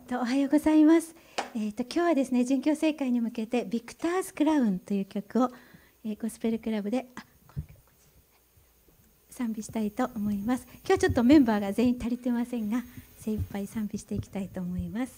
おはようございます。今日はですね、殉教聖会に向けてビクターズクラウンという曲を、ゴスペルクラブで賛美したいと思います。今日はちょっとメンバーが全員足りてませんが、精一杯賛美していきたいと思います。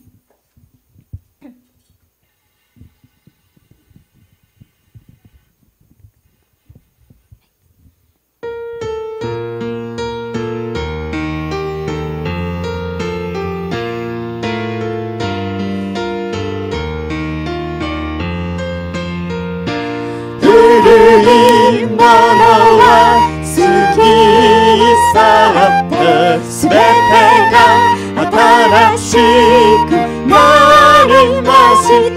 古いものは過ぎ去ってすべてが新しくなりました。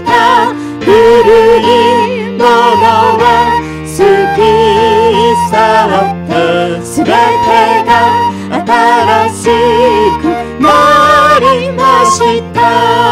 古いものは過ぎ去ってすべてが新しくなりました。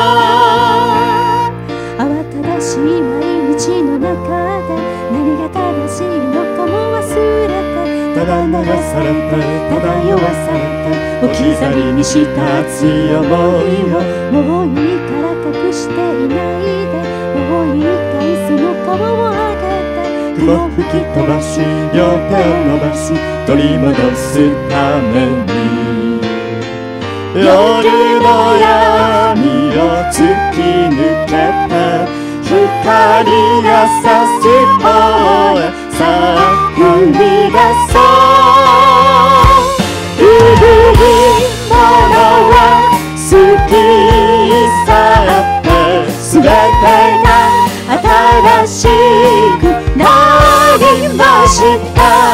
慌ただしい毎日の中何が正しいのかも忘れて、 ただ流されてただ酔わされて置き去りにした熱い思いを、 もういいから隠していないで、もういいかいその顔を上げて、 雲吹き飛ばし両手を伸ばし取り戻すために、夜の闇を突き抜けて光が差す方へさあ踏み出そう。古いものは過ぎ去ってすべてが新しくなりました。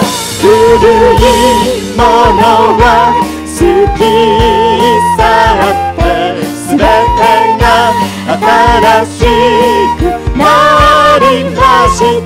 古いものは過ぎ去ってすべてが新しくなりました。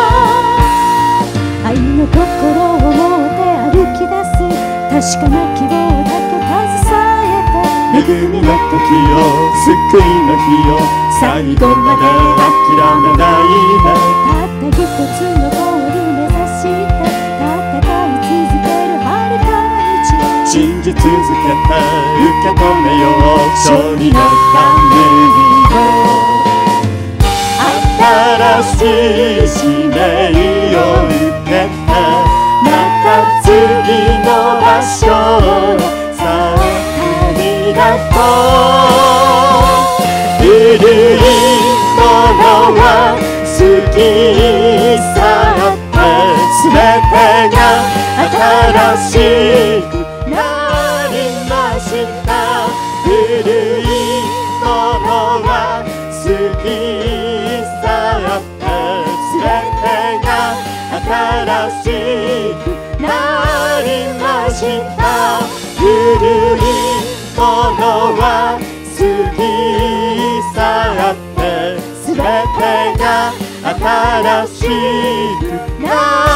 愛の心を持って歩き出す確かな希望だけ携えて、 恵みの時を救いの日を最後まで諦めないで、 たった一つのゴール目指して戦い続ける遥かな道、 信じ続けて受け止めよう勝利のために。新しい使命を受けてまた次の場所へさあ旅立とう。古いものは過ぎ去ってすべてが新しくなりました。古いものは過ぎ新しくなりました。古いものは過ぎ去ってすべてが新しくなりました。